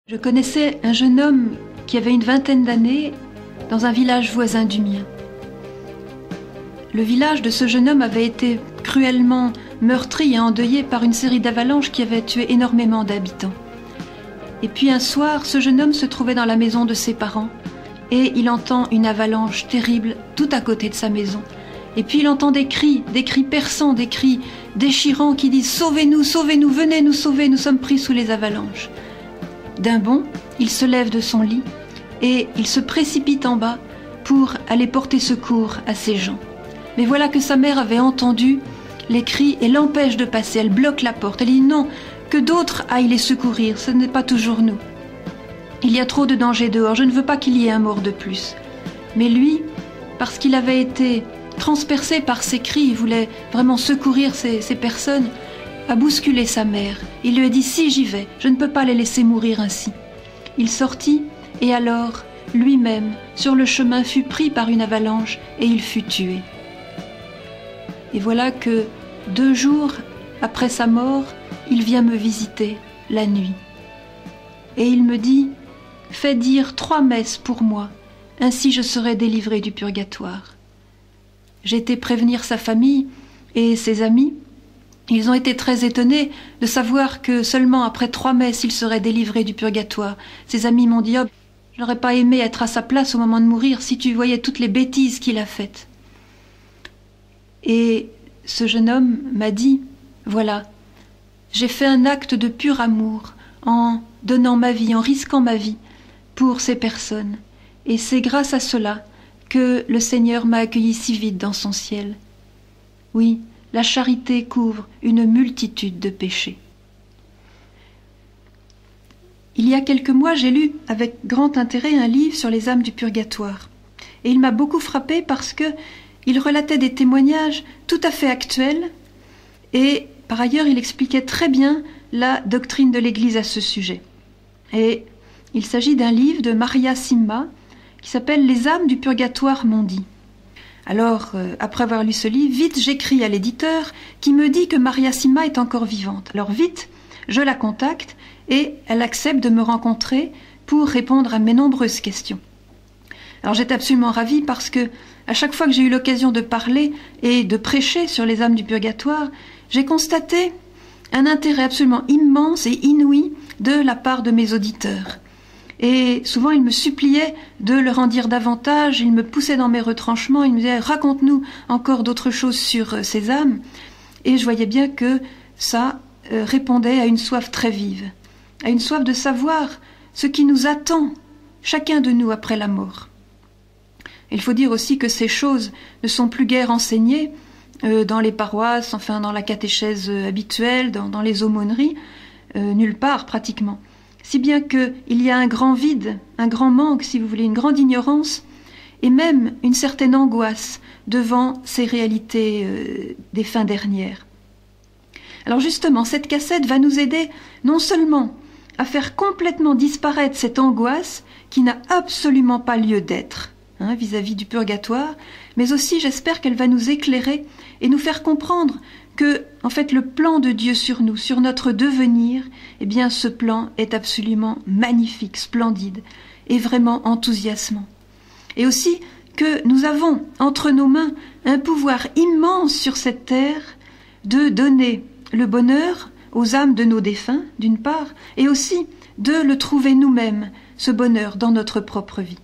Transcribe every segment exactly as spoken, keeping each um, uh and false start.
Je connaissais un jeune homme qui avait une vingtaine d'années dans un village voisin du mien. Le village de ce jeune homme avait été cruellement meurtri et endeuillé par une série d'avalanches qui avaient tué énormément d'habitants. Et puis un soir, ce jeune homme se trouvait dans la maison de ses parents et il entend une avalanche terrible tout à côté de sa maison. Et puis il entend des cris, des cris perçants, des cris déchirants qui disent « Sauvez-nous, sauvez-nous, venez nous sauver, nous sommes pris sous les avalanches ». D'un bond, il se lève de son lit et il se précipite en bas pour aller porter secours à ces gens. Mais voilà que sa mère avait entendu les cris et l'empêche de passer. Elle bloque la porte. Elle dit non, que d'autres aillent les secourir, ce n'est pas toujours nous. Il y a trop de danger dehors, je ne veux pas qu'il y ait un mort de plus. Mais lui, parce qu'il avait été transpercé par ces cris, il voulait vraiment secourir ces, ces personnes, a bousculé sa mère. Il lui a dit « Si, j'y vais, je ne peux pas les laisser mourir ainsi ». Il sortit et alors, lui-même, sur le chemin, fut pris par une avalanche et il fut tué. Et voilà que, deux jours après sa mort, il vient me visiter la nuit. Et il me dit « Fais dire trois messes pour moi, ainsi je serai délivré du purgatoire ». J'ai été prévenir sa famille et ses amis. Ils ont été très étonnés de savoir que seulement après trois messes, il serait délivré du purgatoire. Ses amis m'ont dit « Oh, je n'aurais pas aimé être à sa place au moment de mourir si tu voyais toutes les bêtises qu'il a faites. » Et ce jeune homme m'a dit « Voilà, j'ai fait un acte de pur amour en donnant ma vie, en risquant ma vie pour ces personnes. Et c'est grâce à cela que le Seigneur m'a accueilli si vite dans son ciel. Oui, la charité couvre une multitude de péchés. » Il y a quelques mois, j'ai lu avec grand intérêt un livre sur les âmes du purgatoire. Et il m'a beaucoup frappé parce que il relatait des témoignages tout à fait actuels et par ailleurs il expliquait très bien la doctrine de l'Église à ce sujet. Et il s'agit d'un livre de Maria Simma qui s'appelle « Les âmes du purgatoire m'ont dit ». Alors, euh, après avoir lu ce livre, vite j'écris à l'éditeur qui me dit que Maria Simma est encore vivante. Alors vite, je la contacte et elle accepte de me rencontrer pour répondre à mes nombreuses questions. Alors j'étais absolument ravie parce que à chaque fois que j'ai eu l'occasion de parler et de prêcher sur les âmes du purgatoire, j'ai constaté un intérêt absolument immense et inouï de la part de mes auditeurs. Et souvent, ils me suppliaient de leur en dire davantage, ils me poussaient dans mes retranchements, ils me disaient « Raconte-nous encore d'autres choses sur ces âmes ». Et je voyais bien que ça euh, répondait à une soif très vive, à une soif de savoir ce qui nous attend, chacun de nous, après la mort. Il faut dire aussi que ces choses ne sont plus guère enseignées euh, dans les paroisses, enfin dans la catéchèse habituelle, dans, dans les aumôneries, euh, nulle part pratiquement. Si bien qu'il y a un grand vide, un grand manque, si vous voulez, une grande ignorance, et même une certaine angoisse devant ces réalités euh, des fins dernières. Alors justement, cette cassette va nous aider non seulement à faire complètement disparaître cette angoisse qui n'a absolument pas lieu d'être, Hein, vis-à-vis du purgatoire, mais aussi j'espère qu'elle va nous éclairer et nous faire comprendre que, en fait, le plan de Dieu sur nous, sur notre devenir, eh bien, ce plan est absolument magnifique, splendide et vraiment enthousiasmant. Et aussi que nous avons entre nos mains un pouvoir immense sur cette terre de donner le bonheur aux âmes de nos défunts, d'une part, et aussi de le trouver nous-mêmes, ce bonheur, dans notre propre vie.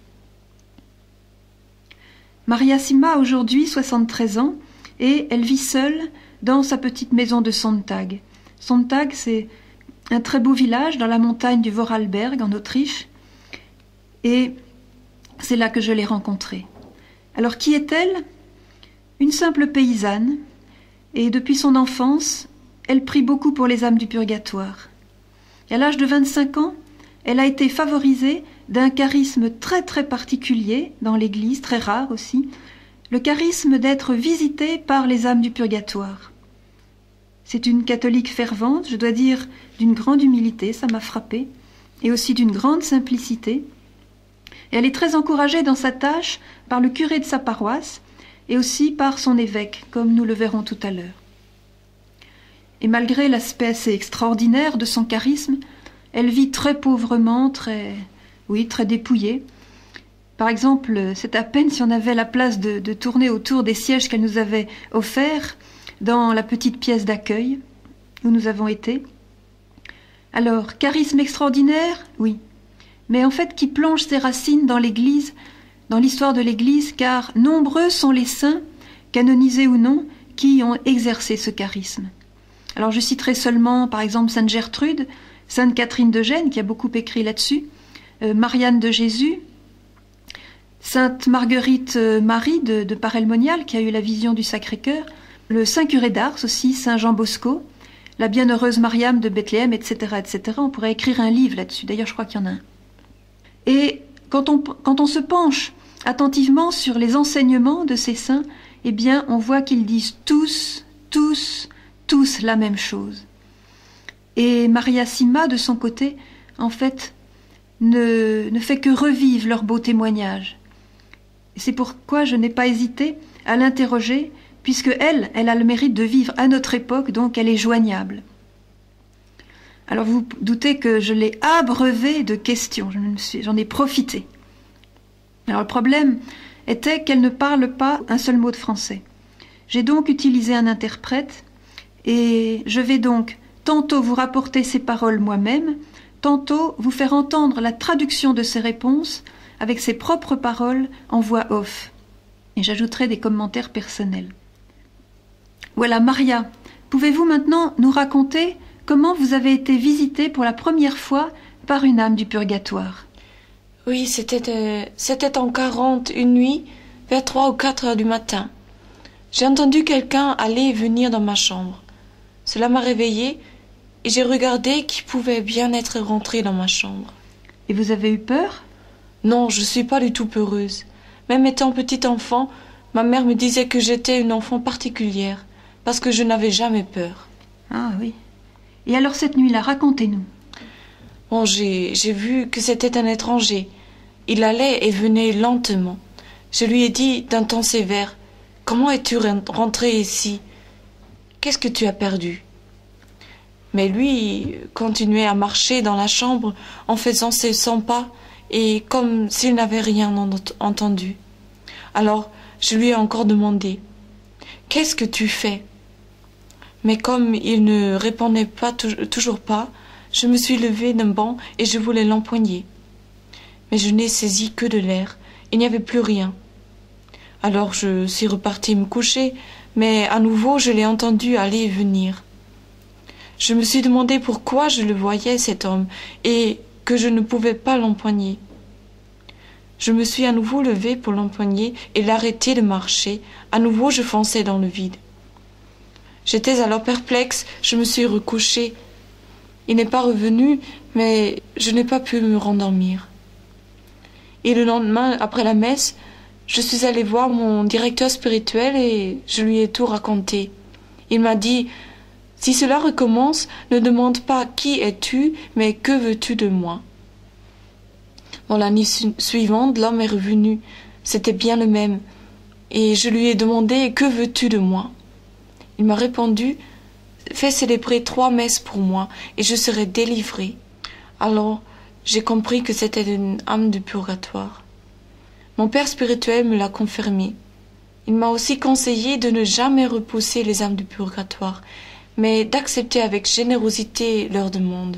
Maria Simma a aujourd'hui soixante-treize ans et elle vit seule dans sa petite maison de Sonntag. Sonntag, c'est un très beau village dans la montagne du Vorarlberg en Autriche et c'est là que je l'ai rencontrée. Alors qui est-elle ? Une simple paysanne et depuis son enfance, elle prie beaucoup pour les âmes du purgatoire. Et à l'âge de vingt-cinq ans, elle a été favorisée d'un charisme très très particulier dans l'Église, très rare aussi, le charisme d'être visitée par les âmes du purgatoire. C'est une catholique fervente, je dois dire d'une grande humilité, ça m'a frappée, et aussi d'une grande simplicité. Et elle est très encouragée dans sa tâche par le curé de sa paroisse et aussi par son évêque, comme nous le verrons tout à l'heure. Et malgré l'aspect assez extraordinaire de son charisme, Elle vit très pauvrement, très, oui, très dépouillée. Par exemple, c'est à peine si on avait la place de, de tourner autour des sièges qu'elle nous avait offerts dans la petite pièce d'accueil où nous avons été. Alors, charisme extraordinaire, oui, mais en fait qui plonge ses racines dans l'Église, dans l'histoire de l'Église, car nombreux sont les saints, canonisés ou non, qui ont exercé ce charisme. Alors je citerai seulement, par exemple, Sainte Gertrude, Sainte Catherine de Gênes, qui a beaucoup écrit là-dessus, euh, Marianne de Jésus, Sainte Marguerite Marie de, de Parelmonial, qui a eu la vision du Sacré-Cœur, le Saint Curé d'Ars aussi, Saint Jean Bosco, la Bienheureuse Mariam de Bethléem, et cetera, et cetera. On pourrait écrire un livre là-dessus. D'ailleurs, je crois qu'il y en a un. Et quand on, quand on se penche attentivement sur les enseignements de ces saints, eh bien, on voit qu'ils disent tous, tous, tous la même chose. Et Maria Sima, de son côté, en fait, ne, ne fait que revivre leurs beaux témoignages. C'est pourquoi je n'ai pas hésité à l'interroger, puisque elle, elle a le mérite de vivre à notre époque, donc elle est joignable. Alors vous doutez que je l'ai abreuvée de questions, je me suis, j'en ai profité. Alors le problème était qu'elle ne parle pas un seul mot de français. J'ai donc utilisé un interprète, et je vais donc tantôt vous rapporter ses paroles moi-même, tantôt vous faire entendre la traduction de ses réponses avec ses propres paroles en voix off. Et j'ajouterai des commentaires personnels. Voilà, Maria, pouvez-vous maintenant nous raconter comment vous avez été visitée pour la première fois par une âme du purgatoire? Oui, c'était euh, c'était en quarante, une nuit, vers trois ou quatre heures du matin. J'ai entendu quelqu'un aller et venir dans ma chambre. Cela m'a réveillée et j'ai regardé qui pouvait bien être rentré dans ma chambre. Et vous avez eu peur? Non, je suis pas du tout peureuse. Même étant petite enfant, ma mère me disait que j'étais une enfant particulière, parce que je n'avais jamais peur. Ah oui. Et alors cette nuit-là, racontez-nous. Bon, j'ai, j'ai vu que c'était un étranger. Il allait et venait lentement. Je lui ai dit d'un ton sévère, « Comment es-tu rentré ici? Qu'est-ce que tu as perdu ?» Mais lui continuait à marcher dans la chambre en faisant ses cent pas et comme s'il n'avait rien entendu. Alors, je lui ai encore demandé, « Qu'est-ce que tu fais ?» Mais comme il ne répondait pas toujours pas, je me suis levée d'un banc et je voulais l'empoigner. Mais je n'ai saisi que de l'air, il n'y avait plus rien. Alors je suis repartie me coucher, mais à nouveau je l'ai entendu aller et venir. Je me suis demandé pourquoi je le voyais, cet homme, et que je ne pouvais pas l'empoigner. Je me suis à nouveau levée pour l'empoigner et l'arrêter de marcher. À nouveau je fonçais dans le vide. J'étais alors perplexe, je me suis recouchée. Il n'est pas revenu, mais je n'ai pas pu me rendormir. Et le lendemain, après la messe, je suis allée voir mon directeur spirituel et je lui ai tout raconté. Il m'a dit, « Si cela recommence, ne demande pas qui es-tu, mais que veux-tu de moi ?» Bon, la nuit su- suivante, l'homme est revenu. C'était bien le même. Et je lui ai demandé, « Que veux-tu de moi ?» Il m'a répondu, « Fais célébrer trois messes pour moi et je serai délivré. » Alors, j'ai compris que c'était une âme du purgatoire. Mon père spirituel me l'a confirmé. Il m'a aussi conseillé de ne jamais repousser les âmes du purgatoire, mais d'accepter avec générosité leurs demandes.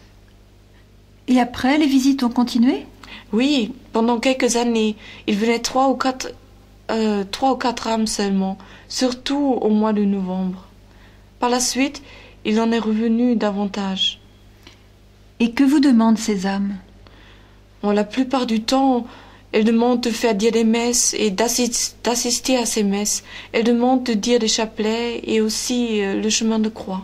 Et après, les visites ont continué? Oui, pendant quelques années, il venait trois ou quatre, euh, trois ou quatre âmes seulement, surtout au mois de novembre. Par la suite, il en est revenu davantage. Et que vous demandent ces âmes? Bon, la plupart du temps, elles demandent de faire dire des messes et d'assister à ces messes. Elles demandent de dire des chapelets et aussi euh, le chemin de croix.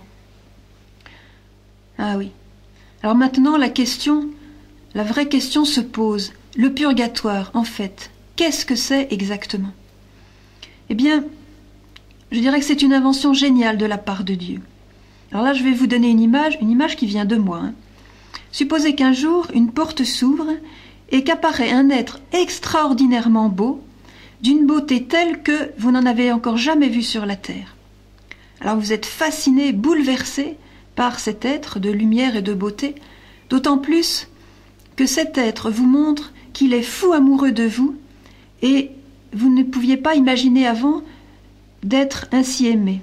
Ah oui. Alors maintenant, la question, la vraie question se pose. Le purgatoire, en fait, qu'est-ce que c'est exactement? Eh bien, je dirais que c'est une invention géniale de la part de Dieu. Alors là, je vais vous donner une image, une image qui vient de moi. Hein. Supposez qu'un jour, une porte s'ouvre et qu'apparaît un être extraordinairement beau, d'une beauté telle que vous n'en avez encore jamais vu sur la terre. Alors vous êtes fasciné, bouleversé par cet être de lumière et de beauté, D'autant plus que cet être vous montre qu'il est fou amoureux de vous et vous ne pouviez pas imaginer avant d'être ainsi aimé.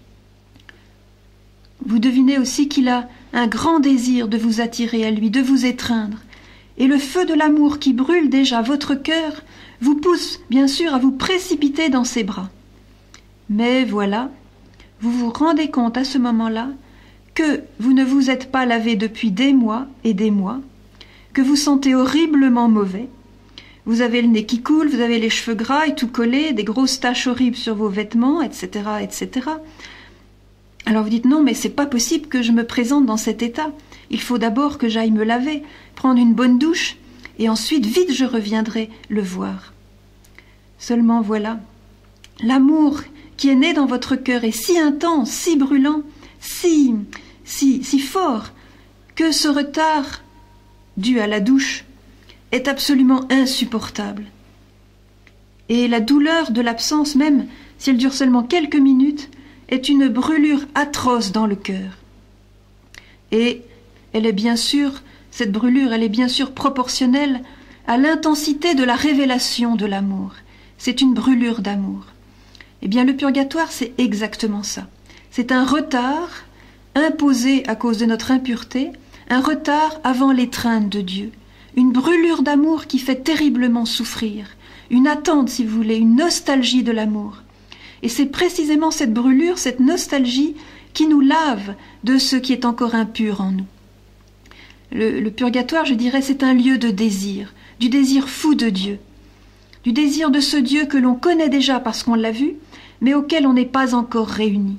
Vous devinez aussi qu'il a un grand désir de vous attirer à lui, de vous étreindre. Et le feu de l'amour qui brûle déjà votre cœur vous pousse bien sûr à vous précipiter dans ses bras. Mais voilà, vous vous rendez compte à ce moment-là que vous ne vous êtes pas lavé depuis des mois et des mois, que vous sentez horriblement mauvais. Vous avez le nez qui coule, vous avez les cheveux gras et tout collés, des grosses taches horribles sur vos vêtements, et cetera, et cetera. Alors vous dites non, mais c'est pas possible que je me présente dans cet état. Il faut d'abord que j'aille me laver, prendre une bonne douche, et ensuite vite je reviendrai le voir. Seulement voilà, l'amour qui est né dans votre cœur est si intense, si brûlant, si, si, si fort, que ce retard dû à la douche est absolument insupportable. Et la douleur de l'absence, même si elle dure seulement quelques minutes, est une brûlure atroce dans le cœur. Et elle est bien sûr, cette brûlure, elle est bien sûr proportionnelle à l'intensité de la révélation de l'amour. C'est une brûlure d'amour. Eh bien, le purgatoire, c'est exactement ça. C'est un retard imposé à cause de notre impureté, un retard avant l'étreinte de Dieu, une brûlure d'amour qui fait terriblement souffrir, une attente, si vous voulez, une nostalgie de l'amour. Et c'est précisément cette brûlure, cette nostalgie qui nous lave de ce qui est encore impur en nous. Le, le purgatoire, je dirais, c'est un lieu de désir, du désir fou de Dieu, du désir de ce Dieu que l'on connaît déjà parce qu'on l'a vu, mais auquel on n'est pas encore réunis.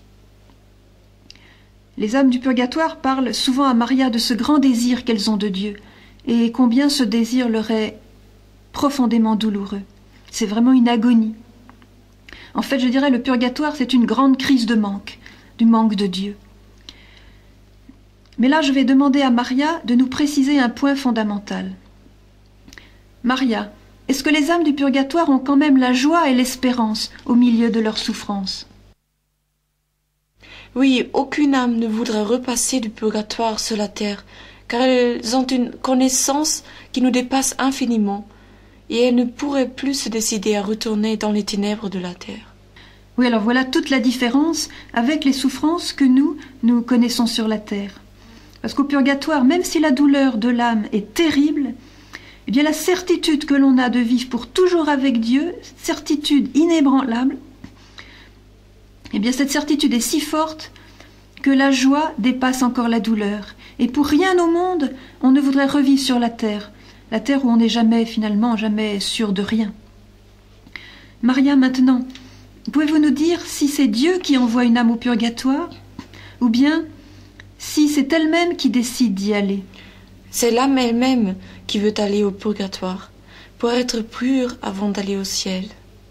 Les âmes du purgatoire parlent souvent à Maria de ce grand désir qu'elles ont de Dieu, et combien ce désir leur est profondément douloureux. C'est vraiment une agonie. En fait, je dirais, le purgatoire, c'est une grande crise de manque, du manque de Dieu. Mais là, je vais demander à Maria de nous préciser un point fondamental. Maria, est-ce que les âmes du purgatoire ont quand même la joie et l'espérance au milieu de leur souffrance? Oui, aucune âme ne voudrait repasser du purgatoire sur la terre, car elles ont une connaissance qui nous dépasse infiniment, et elles ne pourraient plus se décider à retourner dans les ténèbres de la terre. Oui, alors voilà toute la différence avec les souffrances que nous, nous connaissons sur la terre. Parce qu'au purgatoire, même si la douleur de l'âme est terrible, eh bien la certitude que l'on a de vivre pour toujours avec Dieu, cette certitude inébranlable, eh bien cette certitude est si forte que la joie dépasse encore la douleur. Et pour rien au monde, on ne voudrait revivre sur la terre, la terre où on n'est jamais, finalement, jamais sûr de rien. Maria, maintenant, pouvez-vous nous dire si c'est Dieu qui envoie une âme au purgatoire, ou bien si c'est elle-même qui décide d'y aller? C'est l'âme elle-même qui veut aller au purgatoire, pour être pure avant d'aller au ciel.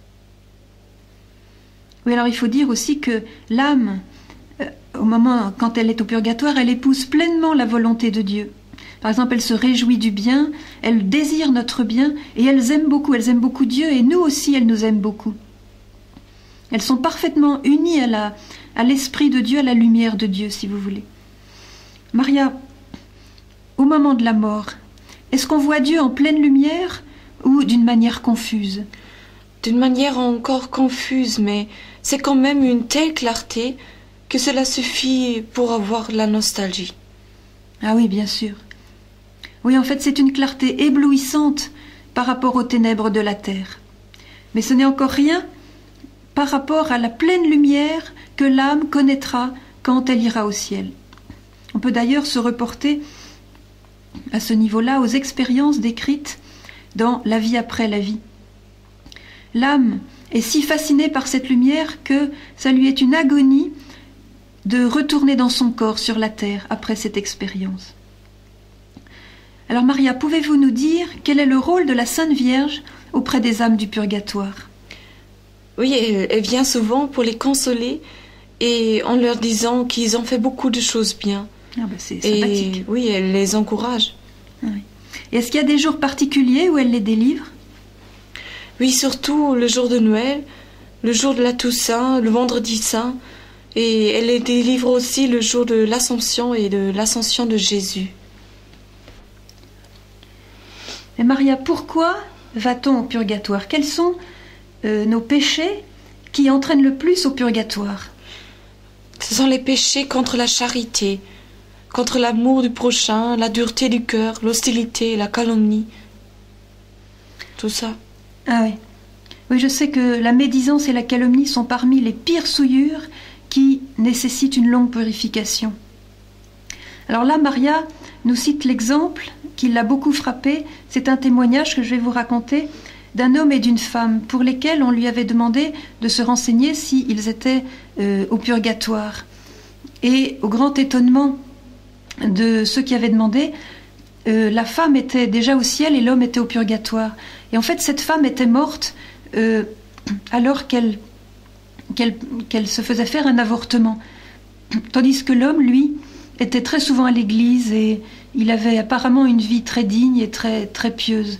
Oui, alors il faut dire aussi que l'âme, euh, au moment quand elle est au purgatoire, elle épouse pleinement la volonté de Dieu. Par exemple, elle se réjouit du bien, elle désire notre bien, et elles aiment beaucoup, elles aiment beaucoup Dieu, et nous aussi, elles nous aiment beaucoup. Elles sont parfaitement unies à la, à l'esprit de Dieu, à la lumière de Dieu, si vous voulez. Maria, au moment de la mort, est-ce qu'on voit Dieu en pleine lumière ou d'une manière confuse? D'une manière encore confuse, mais c'est quand même une telle clarté que cela suffit pour avoir la nostalgie. Ah oui, bien sûr. Oui, en fait, c'est une clarté éblouissante par rapport aux ténèbres de la terre. Mais ce n'est encore rien par rapport à la pleine lumière que l'âme connaîtra quand elle ira au ciel. On peut d'ailleurs se reporter à ce niveau-là aux expériences décrites dans La vie après la vie. L'âme est si fascinée par cette lumière que ça lui est une agonie de retourner dans son corps sur la terre après cette expérience. Alors Maria, pouvez-vous nous dire quel est le rôle de la Sainte Vierge auprès des âmes du purgatoire? Oui, elle, elle vient souvent pour les consoler et en leur disant qu'ils ont fait beaucoup de choses bien. Ah ben c'est sympathique. Et oui, elle les encourage. Ah oui. Et est-ce qu'il y a des jours particuliers où elle les délivre? Oui, surtout le jour de Noël, le jour de la Toussaint, le vendredi saint, et elle les délivre aussi le jour de l'Assomption et de l'Ascension de Jésus. Et Maria, pourquoi va-t-on au purgatoire? Quels sont euh, nos péchés qui entraînent le plus au purgatoire? Ce sont les péchés contre la charité, contre l'amour du prochain, la dureté du cœur, l'hostilité, la calomnie. Tout ça. Ah oui. Oui, je sais que la médisance et la calomnie sont parmi les pires souillures qui nécessitent une longue purification. Alors là, Maria nous cite l'exemple qui l'a beaucoup frappé. C'est un témoignage que je vais vous raconter d'un homme et d'une femme pour lesquels on lui avait demandé de se renseigner s'ils étaient euh, au purgatoire. Et au grand étonnement de ceux qui avaient demandé, euh, la femme était déjà au ciel et l'homme était au purgatoire. Et en fait, cette femme était morte euh, alors qu'elle, qu'elle, qu'elle se faisait faire un avortement. Tandis que l'homme, lui, était très souvent à l'église et il avait apparemment une vie très digne et très, très pieuse.